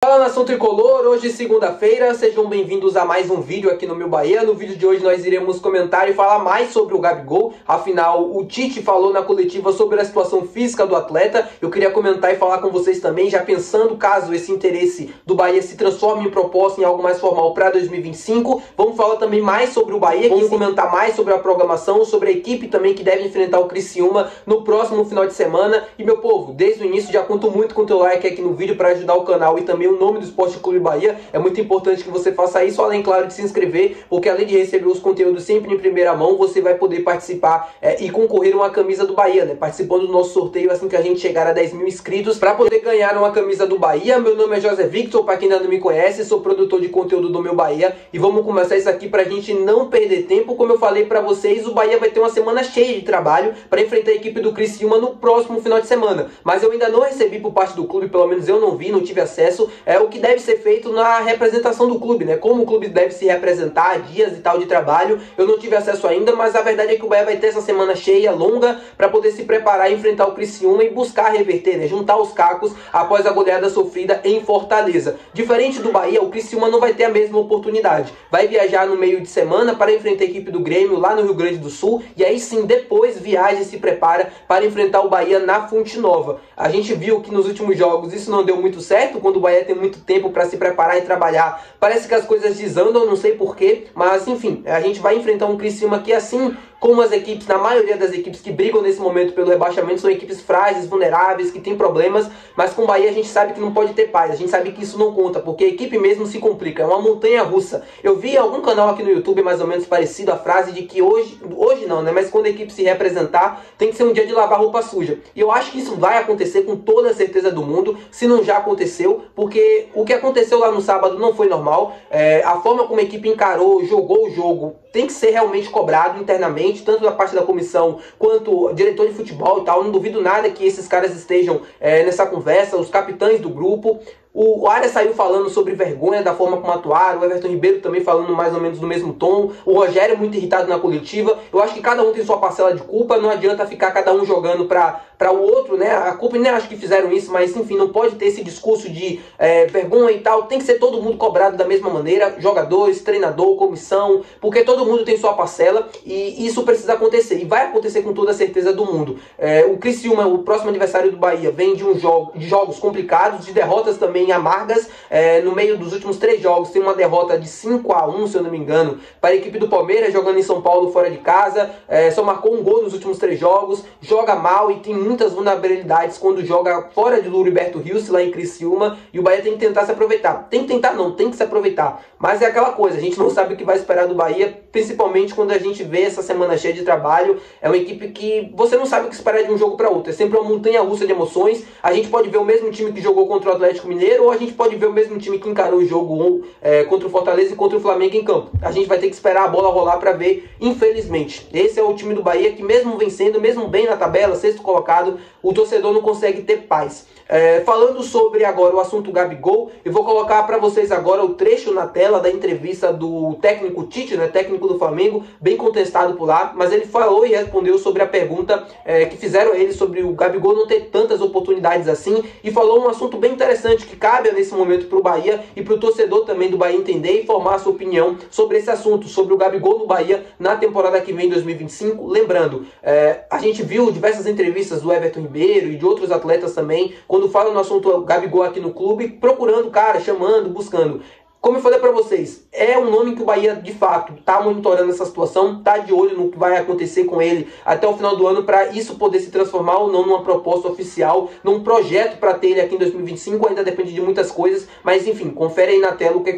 Fala, nação tricolor, hoje segunda-feira, sejam bem-vindos a mais um vídeo aqui no Meu Bahia. No vídeo de hoje nós iremos comentar e falar mais sobre o Gabigol. Afinal, o Tite falou na coletiva sobre a situação física do atleta. Eu queria comentar e falar com vocês também, já pensando caso esse interesse do Bahia se transforme em proposta em algo mais formal para 2025. Vamos falar também mais sobre o Bahia, vamos comentar mais sobre a programação, sobre a equipe também que deve enfrentar o Criciúma no próximo final de semana. E meu povo, desde o início já conto muito com o teu like aqui no vídeo para ajudar o canal e também o nome do Esporte Clube Bahia. É muito importante que você faça isso, além, claro, de se inscrever, porque além de receber os conteúdos sempre em primeira mão, você vai poder participar e concorrer a uma camisa do Bahia, né? Participando do nosso sorteio assim que a gente chegar a 10 mil inscritos, para poder ganhar uma camisa do Bahia. Meu nome é José Victor, para quem ainda não me conhece, sou produtor de conteúdo do Meu Bahia, e vamos começar isso aqui pra gente não perder tempo. Como eu falei pra vocês, o Bahia vai ter uma semana cheia de trabalho para enfrentar a equipe do Criciúma no próximo final de semana, mas eu ainda não recebi por parte do clube, pelo menos eu não vi, não tive acesso, o que deve ser feito na representação do clube, né? Como o clube deve se representar, dias e tal de trabalho, eu não tive acesso ainda, mas a verdade é que o Bahia vai ter essa semana cheia, longa, para poder se preparar e enfrentar o Criciúma e buscar reverter, né? Juntar os cacos após a goleada sofrida em Fortaleza. Diferente do Bahia, o Criciúma não vai ter a mesma oportunidade. Vai viajar no meio de semana para enfrentar a equipe do Grêmio lá no Rio Grande do Sul, e aí sim, depois viaja e se prepara para enfrentar o Bahia na Fonte Nova. A gente viu que nos últimos jogos isso não deu muito certo, quando o Bahia tem muito tempo para se preparar e trabalhar, parece que as coisas desandam, não sei porquê, mas enfim, a gente vai enfrentar um Criciúma que, assim como as equipes, na maioria das equipes que brigam nesse momento pelo rebaixamento, são equipes frágeis, vulneráveis, que têm problemas, mas com o Bahia a gente sabe que não pode ter paz, a gente sabe que isso não conta, porque a equipe mesmo se complica, é uma montanha russa. Eu vi em algum canal aqui no YouTube mais ou menos parecido a frase de que hoje não, né, mas quando a equipe se representar, tem que ser um dia de lavar roupa suja. E eu acho que isso vai acontecer com toda a certeza do mundo, se não já aconteceu, porque o que aconteceu lá no sábado não foi normal. A forma como a equipe encarou, jogou o jogo, tem que ser realmente cobrado internamente, tanto da parte da comissão quanto diretor de futebol e tal. Não duvido nada que esses caras estejam nessa conversa, os capitães do grupo. O Arias saiu falando sobre vergonha da forma como atuaram, o Everton Ribeiro também falando mais ou menos no mesmo tom, o Rogério muito irritado na coletiva. Eu acho que cada um tem sua parcela de culpa, não adianta ficar cada um jogando para o outro, né? A culpa, nem acho que fizeram isso, mas enfim, não pode ter esse discurso de vergonha e tal. Tem que ser todo mundo cobrado da mesma maneira, jogadores, treinador, comissão, porque todo mundo tem sua parcela e isso precisa acontecer, e vai acontecer com toda a certeza do mundo. O Criciúma, o próximo adversário do Bahia, vem de jogos complicados, de derrotas também amargas. No meio dos últimos 3 jogos tem uma derrota de 5-1, se eu não me engano, para a equipe do Palmeiras, jogando em São Paulo fora de casa. Só marcou um gol nos últimos 3 jogos, joga mal e tem muitas vulnerabilidades quando joga fora de Luriberto Rios, lá em Criciúma, e o Bahia tem que tentar se aproveitar. Tem que tentar não, tem que se aproveitar, mas é aquela coisa, a gente não sabe o que vai esperar do Bahia, principalmente quando a gente vê essa semana cheia de trabalho. É uma equipe que você não sabe o que esperar de um jogo para outro, é sempre uma montanha russa de emoções. A gente pode ver o mesmo time que jogou contra o Atlético Mineiro, ou a gente pode ver o mesmo time que encarou o jogo contra o Fortaleza e contra o Flamengo em campo. A gente vai ter que esperar a bola rolar para ver, infelizmente. Esse é o time do Bahia que, mesmo vencendo, mesmo bem na tabela, sexto colocado, o torcedor não consegue ter paz. Falando sobre agora o assunto Gabigol, eu vou colocar para vocês agora o trecho na tela da entrevista do técnico Tite, né, técnico do Flamengo, bem contestado por lá, mas ele falou e respondeu sobre a pergunta que fizeram a ele sobre o Gabigol não ter tantas oportunidades assim, e falou um assunto bem interessante que cabe nesse momento para o Bahia e para o torcedor também do Bahia entender e formar a sua opinião sobre esse assunto, sobre o Gabigol no Bahia na temporada que vem, 2025. Lembrando, a gente viu diversas entrevistas do Everton Ribeiro e de outros atletas também, quando falam no assunto Gabigol aqui no clube, procurando o cara, chamando, buscando. Como eu falei para vocês, é um nome que o Bahia, de fato, está monitorando essa situação, está de olho no que vai acontecer com ele até o final do ano, para isso poder se transformar ou não numa proposta oficial, num projeto para ter ele aqui em 2025, ainda depende de muitas coisas, mas enfim, confere aí na tela o que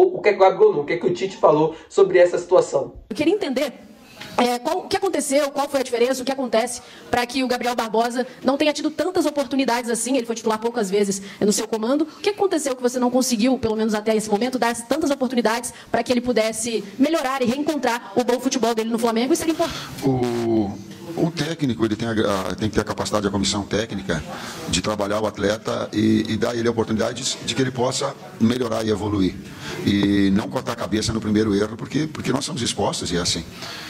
o Tite falou sobre essa situação. Eu queria entender o que aconteceu, qual foi a diferença, o que acontece para que o Gabriel Barbosa não tenha tido tantas oportunidades assim. Ele foi titular poucas vezes no seu comando. O que aconteceu que você não conseguiu, pelo menos até esse momento, dar tantas oportunidades para que ele pudesse melhorar e reencontrar o bom futebol dele no Flamengo? Isso seria importante. O técnico, ele tem que ter a capacidade, a comissão técnica, de trabalhar o atleta e dar a ele oportunidades de que ele possa melhorar e evoluir. E não cortar a cabeça no primeiro erro, porque nós somos expostos e é assim.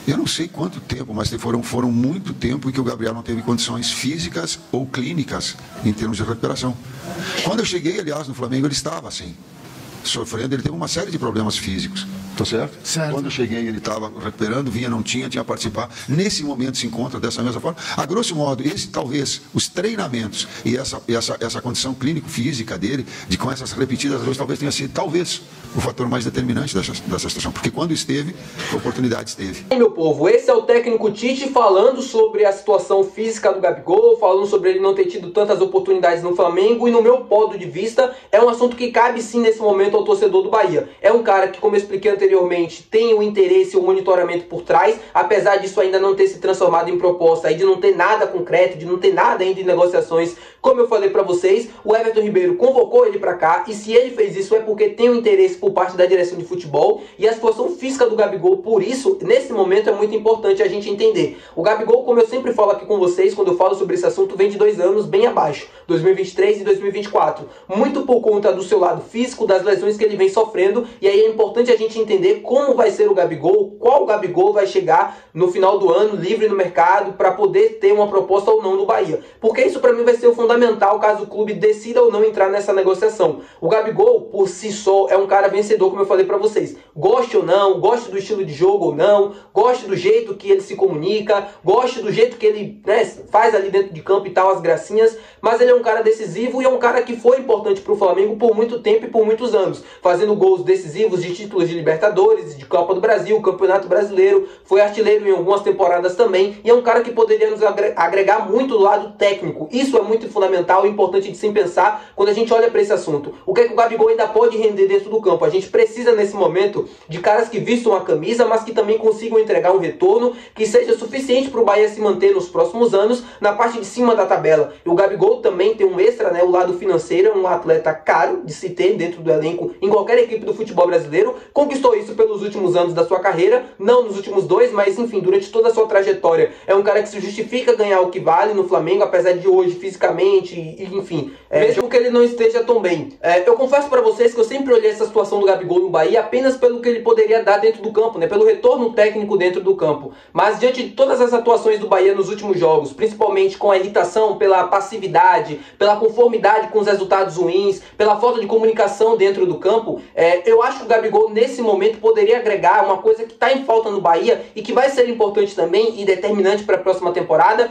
Eu não sei quanto tempo, mas foram muito tempo em que o Gabriel não teve condições físicas ou clínicas em termos de recuperação. Quando eu cheguei, aliás, no Flamengo, ele estava assim, sofrendo, ele teve uma série de problemas físicos. Tá certo? Certo. Quando eu cheguei, ele estava recuperando, vinha, não tinha a participar. Nesse momento se encontra dessa mesma forma. A grosso modo, talvez, os treinamentos e essa condição clínico-física dele, com essas repetidas vezes, talvez tenha sido, o fator mais determinante dessa situação. Porque quando esteve, a oportunidade esteve. E aí, meu povo, esse é o técnico Tite falando sobre a situação física do Gabigol, falando sobre ele não ter tido tantas oportunidades no Flamengo, e no meu ponto de vista, é um assunto que cabe sim nesse momento ao torcedor do Bahia. É um cara que, como eu expliquei anteriormente, tem o interesse e o monitoramento por trás, apesar disso ainda não ter se transformado em proposta, e de não ter nada concreto, de não ter nada ainda em negociações, como eu falei pra vocês. O Everton Ribeiro convocou ele pra cá, e se ele fez isso é porque tem um interesse por parte da direção de futebol, e a situação física do Gabigol, por isso, nesse momento é muito importante a gente entender. O Gabigol, como eu sempre falo aqui com vocês, quando eu falo sobre esse assunto, vem de 2 anos bem abaixo, 2023 e 2024, muito por conta do seu lado físico, das lesões que ele vem sofrendo, e aí é importante a gente entender como vai ser o Gabigol, qual Gabigol vai chegar no final do ano, livre no mercado, para poder ter uma proposta ou não do Bahia. Porque isso para mim vai ser o fundamental caso o clube decida ou não entrar nessa negociação. O Gabigol, por si só, é um cara vencedor, como eu falei para vocês. Goste ou não, goste do estilo de jogo ou não, goste do jeito que ele se comunica, goste do jeito que ele, né, faz ali dentro de campo e tal, as gracinhas, mas ele é um cara decisivo e é um cara que foi importante para o Flamengo por muito tempo e por muitos anos, fazendo gols decisivos de títulos de Libertadores, de Copa do Brasil, Campeonato Brasileiro, foi artilheiro em algumas temporadas também, e é um cara que poderia nos agregar muito do lado técnico. Isso é muito fundamental e importante de se pensar quando a gente olha para esse assunto. O que é que o Gabigol ainda pode render dentro do campo? A gente precisa nesse momento de caras que vistam a camisa, mas que também consigam entregar um retorno que seja suficiente para o Bahia se manter nos próximos anos na parte de cima da tabela. E o Gabigol também tem um extra, né, o lado financeiro, é um atleta caro de se ter dentro do elenco em qualquer equipe do futebol brasileiro, conquistou isso pelos últimos anos da sua carreira, não nos últimos 2, mas enfim, durante toda a sua trajetória, é um cara que se justifica ganhar o que vale no Flamengo, apesar de hoje fisicamente, e enfim, mesmo que ele não esteja tão bem. Eu confesso para vocês que eu sempre olhei essa situação do Gabigol no Bahia apenas pelo que ele poderia dar dentro do campo, né, pelo retorno técnico dentro do campo, mas diante de todas as atuações do Bahia nos últimos jogos, principalmente com a irritação pela passividade, pela conformidade com os resultados ruins, pela falta de comunicação dentro do campo, eu acho que o Gabigol nesse momento poderia agregar uma coisa que está em falta no Bahia e que vai ser importante também e determinante para a próxima temporada,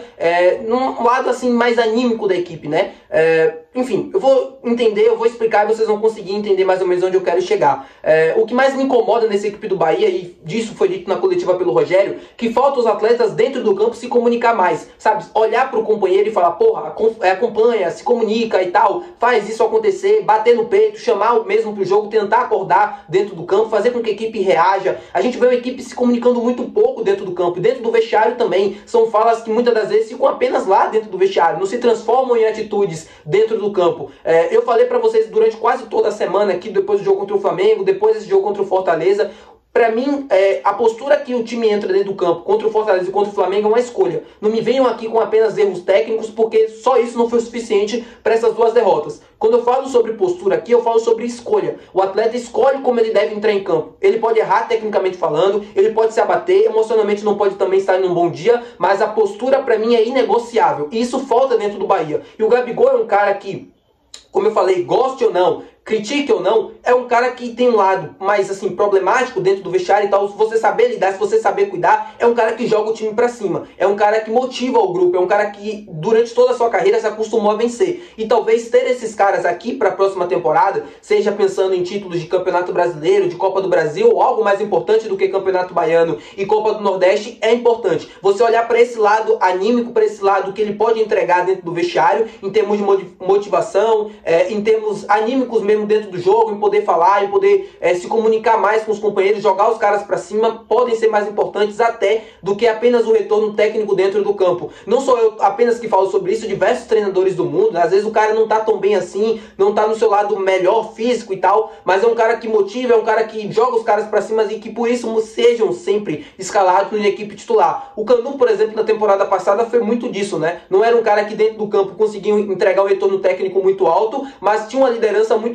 num lado assim mais anímico da equipe, né? Enfim, eu vou entender, eu vou explicar e vocês vão conseguir entender mais ou menos onde eu quero chegar. O que mais me incomoda nessa equipe do Bahia, e disso foi dito na coletiva pelo Rogério, que falta os atletas dentro do campo se comunicar mais, sabe? Olhar pro companheiro e falar, porra, acompanha, se comunica e tal, faz isso acontecer, bater no peito, chamar o mesmo pro jogo, tentar acordar dentro do campo, fazer com que a equipe reaja. A gente vê uma equipe se comunicando muito pouco dentro do campo, e dentro do vestiário também. São falas que muitas das vezes ficam apenas lá dentro do vestiário, não se transformam em atitudes dentro do campo. Eu falei pra vocês durante quase toda a semana aqui, depois do jogo contra o Flamengo, depois desse jogo contra o Fortaleza, pra mim, a postura que o time entra dentro do campo contra o Fortaleza e contra o Flamengo é uma escolha. Não me venham aqui com apenas erros técnicos, porque só isso não foi o suficiente para essas 2 derrotas. Quando eu falo sobre postura aqui, eu falo sobre escolha. O atleta escolhe como ele deve entrar em campo. Ele pode errar tecnicamente falando, ele pode se abater, emocionalmente não pode também estar em um bom dia, mas a postura pra mim é inegociável. E isso falta dentro do Bahia. E o Gabigol é um cara que, como eu falei, goste ou não, critique ou não, é um cara que tem um lado mais assim problemático dentro do vestiário e tal. Se você saber lidar, se você saber cuidar, é um cara que joga o time pra cima, é um cara que motiva o grupo, é um cara que durante toda a sua carreira se acostumou a vencer. E talvez ter esses caras aqui para a próxima temporada, seja pensando em títulos de Campeonato Brasileiro, de Copa do Brasil, ou algo mais importante do que Campeonato Baiano e Copa do Nordeste, é importante. Você olhar para esse lado anímico, para esse lado que ele pode entregar dentro do vestiário, em termos de motivação, em termos anímicos mesmo dentro do jogo, em poder falar, em poder se comunicar mais com os companheiros, jogar os caras pra cima, podem ser mais importantes até do que apenas o retorno técnico dentro do campo. Não sou eu apenas que falo sobre isso, diversos treinadores do mundo, às vezes o cara não tá tão bem assim, não tá no seu lado melhor físico e tal, mas é um cara que motiva, é um cara que joga os caras pra cima e que por isso sejam sempre escalados na equipe titular. O Canu, por exemplo, na temporada passada foi muito disso, né? Não era um cara que dentro do campo conseguia entregar um retorno técnico muito alto, mas tinha uma liderança muito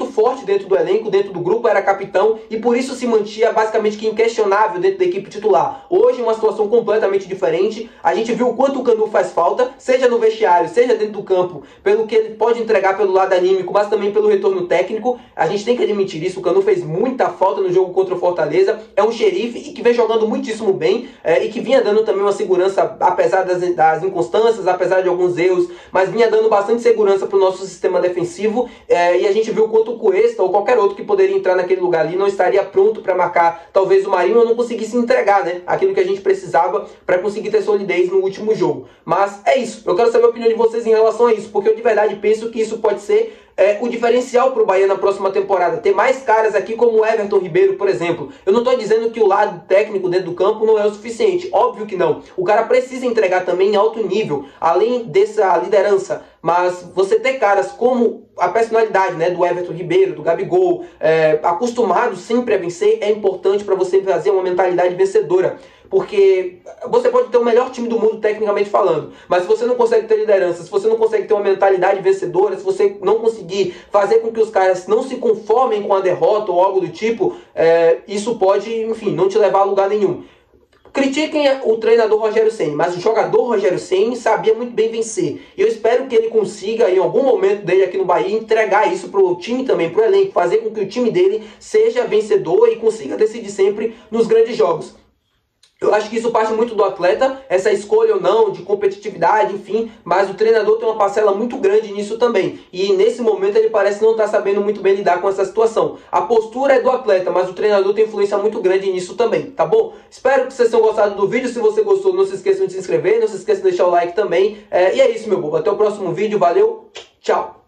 muito forte dentro do elenco, dentro do grupo, era capitão e por isso se mantinha basicamente que inquestionável dentro da equipe titular. Hoje é uma situação completamente diferente. A gente viu o quanto o Canu faz falta, seja no vestiário, seja dentro do campo, pelo que ele pode entregar pelo lado anímico, mas também pelo retorno técnico. A gente tem que admitir isso, o Canu fez muita falta no jogo contra o Fortaleza, é um xerife e que vem jogando muitíssimo bem e que vinha dando também uma segurança, apesar das inconstâncias, apesar de alguns erros, mas vinha dando bastante segurança para o nosso sistema defensivo e a gente viu o quanto o Cuesta ou qualquer outro que poderia entrar naquele lugar ali não estaria pronto para marcar, talvez o Marinho não conseguisse entregar, né, aquilo que a gente precisava para conseguir ter solidez no último jogo. Mas é isso, eu quero saber a opinião de vocês em relação a isso, porque eu de verdade penso que isso pode ser o diferencial para o Bahia na próxima temporada. Ter mais caras aqui como o Everton Ribeiro, por exemplo. Eu não estou dizendo que o lado técnico dentro do campo não é o suficiente. Óbvio que não. O cara precisa entregar também em alto nível, além dessa liderança. Mas você ter caras como a personalidade, né, do Everton Ribeiro, do Gabigol, acostumados sempre a vencer, é importante para você fazer uma mentalidade vencedora. Porque você pode ter o melhor time do mundo tecnicamente falando, mas se você não consegue ter liderança, se você não consegue ter uma mentalidade vencedora, se você não conseguir fazer com que os caras não se conformem com a derrota ou algo do tipo, isso pode, enfim, não te levar a lugar nenhum. Critiquem o treinador Rogério Ceni, mas o jogador Rogério Ceni sabia muito bem vencer. E eu espero que ele consiga, em algum momento dele aqui no Bahia, entregar isso para o time também, para o elenco, fazer com que o time dele seja vencedor e consiga decidir sempre nos grandes jogos. Eu acho que isso parte muito do atleta, essa escolha ou não, de competitividade, enfim, mas o treinador tem uma parcela muito grande nisso também. E nesse momento ele parece não estar sabendo muito bem lidar com essa situação. A postura é do atleta, mas o treinador tem influência muito grande nisso também, tá bom? Espero que vocês tenham gostado do vídeo. Se você gostou, não se esqueçam de se inscrever, não se esqueçam de deixar o like também. E é isso, meu povo. Até o próximo vídeo. Valeu, tchau!